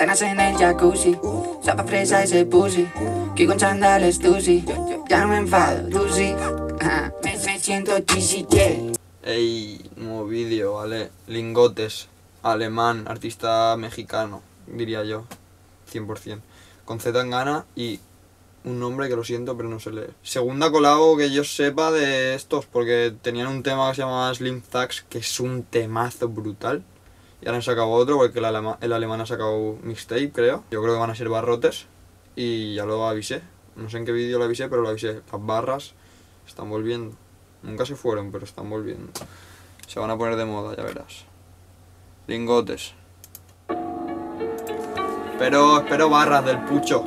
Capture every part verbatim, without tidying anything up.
cenas en el jacuzzi, sapa fresa ese pussy, que con chandales tusi, ya no me enfado, tú sí, me, me siento cheesy, yeah. Ey, nuevo vídeo, ¿vale? Lingotes, alemán, artista mexicano, diría yo, cien por cien. Con Z Tangana y un nombre que lo siento pero no sé leer. Segunda colabo que yo sepa de estos, porque tenían un tema que se llamaba Slim Thugs, que es un temazo brutal. Y ahora han sacado otro, porque el, alema, el alemán ha sacado mixtape, creo. Yo creo que van a ser barrotes. Y ya lo avisé. No sé en qué vídeo lo avisé, pero lo avisé. Las barras están volviendo. Nunca se fueron, pero están volviendo. Se van a poner de moda, ya verás. Lingotes. Espero, espero barras del pucho.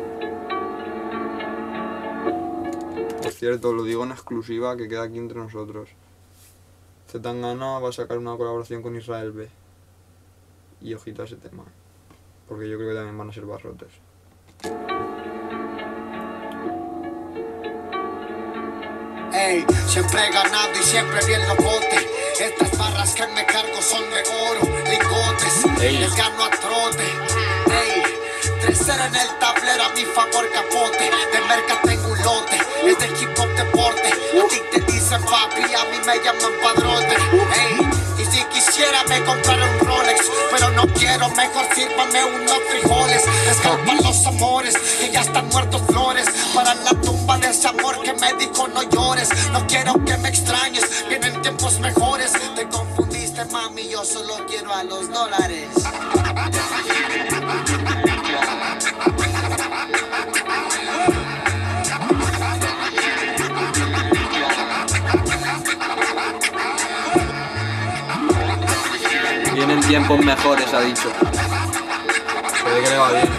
Por cierto, lo digo en exclusiva, que queda aquí entre nosotros. Z Tangana va a sacar una colaboración con Israel B. Y ojito a ese tema, porque yo creo que también van a ser barrotes. Ey, siempre he ganado y siempre bien locote. Estas barras que me cargo son de oro, lingotes. Ey. Les gano a trote. Ey, tres cero en el tablero, a mi favor capote. De merca tengo un lote, es del hip hop deporte. A ti te dicen papi, a mí me llaman padrote. Ey, y si quisiera me comprara un Rolex, pero no quiero, mejor sírvame unos frijoles. Escapan los amores que ya están muertos flores, para la tumba de ese amor que me dijo no llores. No quiero que me extrañes, vienen tiempos mejores. Te confundiste mami, yo solo quiero a los dólares. Vienen tiempos mejores, ha dicho. Se ve que le va bien.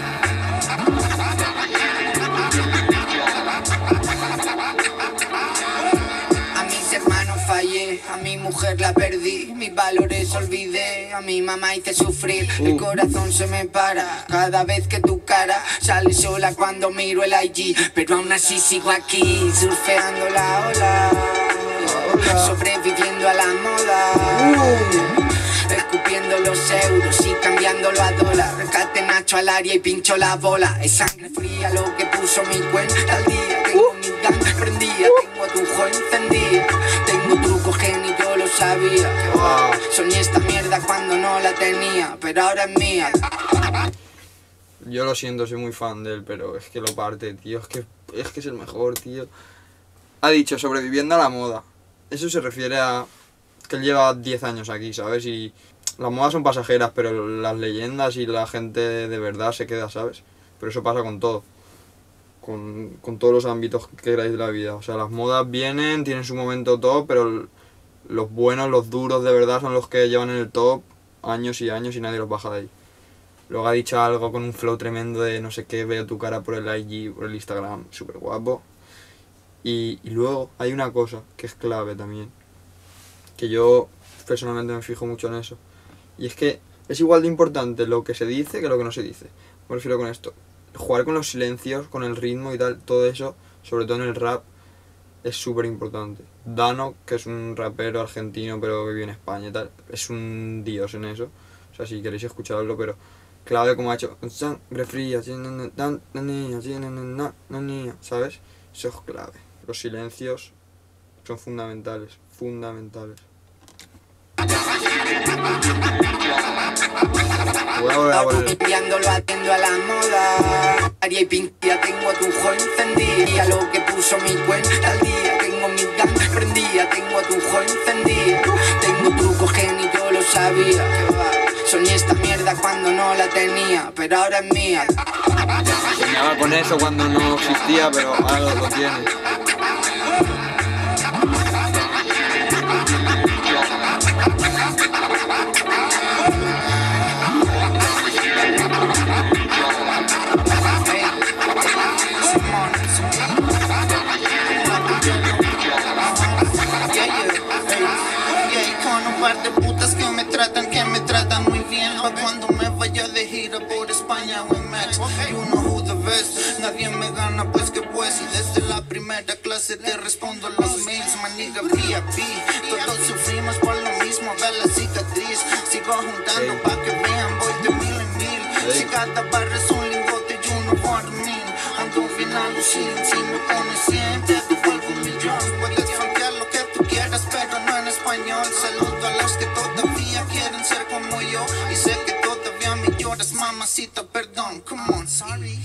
A mis hermanos fallé, a mi mujer la perdí, mis valores olvidé, a mi mamá hice sufrir, el corazón se me para cada vez que tu cara sale sola cuando miro el I G, pero aún así sigo aquí, surfeando la ola, sobreviviendo a la moda. Escupiendo los euros y cambiándolo a dólar. Catenacho al área y pincho la bola. Es sangre fría lo que puso mi cuenta al día. Tengo mi gang prendida, tengo a tu jo encendida. Tengo trucos que ni yo lo sabía. Wow. Soñé esta mierda cuando no la tenía, pero ahora es mía. Yo lo siento, soy muy fan de él, pero es que lo parte, tío. Es que es, que es el mejor, tío. Ha dicho, sobreviviendo a la moda. Eso se refiere a que él lleva diez años aquí, ¿sabes? Y las modas son pasajeras, pero las leyendas y la gente de verdad se queda, ¿sabes? Pero eso pasa con todo. Con, con todos los ámbitos que queráis de la vida. O sea, las modas vienen, tienen su momento top, pero los buenos, los duros de verdad son los que llevan en el top años y años y nadie los baja de ahí. Luego ha dicho algo con un flow tremendo de no sé qué, veo tu cara por el I G, por el Instagram, súper guapo. Y, y luego hay una cosa que es clave también, que yo personalmente me fijo mucho en eso, y es que es igual de importante lo que se dice que lo que no se dice. Me refiero con esto, jugar con los silencios, con el ritmo y tal, todo eso, sobre todo en el rap, es súper importante. Dano, que es un rapero argentino pero que vive en España y tal, es un dios en eso, o sea, si queréis escucharlo, pero clave como ha hecho sangre fría, ¿sabes? Eso es clave. Los silencios son fundamentales, fundamentales. Limpiándolo atiendo a la moda. Aria y pintia, tengo a tu jo encendida. Lo que puso mi cuenta al día. Tengo mi gang prendida, tengo a tu jo encendida. Tengo trucos que ni yo lo sabía. Soñé esta mierda cuando no la tenía, pero ahora es mía. Soñaba con eso cuando no existía, pero ahora lo tiene. De putas que me tratan, que me tratan muy bien. Pa' cuando me vaya de gira por España o en Max. You know who the best, nadie me gana pues que pues. Y desde la primera clase te respondo los mails, maniga V I P. Todos sufrimos por lo mismo, ve la cicatriz. Sigo juntando pa' que vean, voy de mil en mil. Ey. cada barra es un lingote y uno por mí. Ando bien alucin, si me pones cien, te devuelvo un millón. Puedes frontear lo que tú quieras, pero no en español. Saludo a los que todavía quieren ser como yo. Y sé que todavía me lloras, mamacita, perdón. Come on, sorry.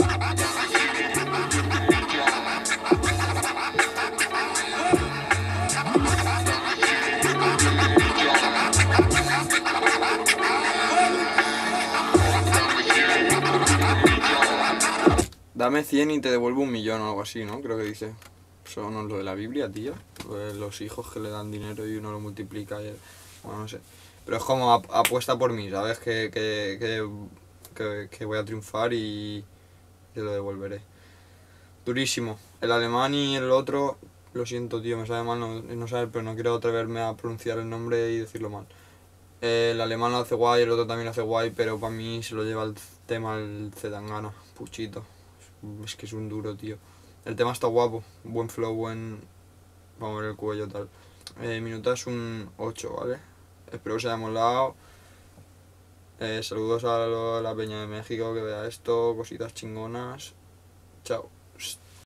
Dame cien y te devuelvo un millón o algo así, ¿no? Creo que dice. Eso no es lo de la Biblia, tío. Lo de los hijos que le dan dinero y uno lo multiplica y... Bueno, no sé. Pero es como ap apuesta por mí, ¿sabes? Que, que, que, que, que voy a triunfar y te lo devolveré. Durísimo. El alemán y el otro... Lo siento, tío, me sabe mal no, no saber, pero no quiero atreverme a pronunciar el nombre y decirlo mal. El alemán lo hace guay, el otro también lo hace guay, pero para mí se lo lleva el tema el Zetangana. Puchito. Es que es un duro, tío. El tema está guapo, buen flow, buen... Vamos a ver el cuello, tal. Eh, minuta es un ocho, ¿vale? Espero que os haya molado. Eh, saludos a la peña de México que vea esto, cositas chingonas. Chao.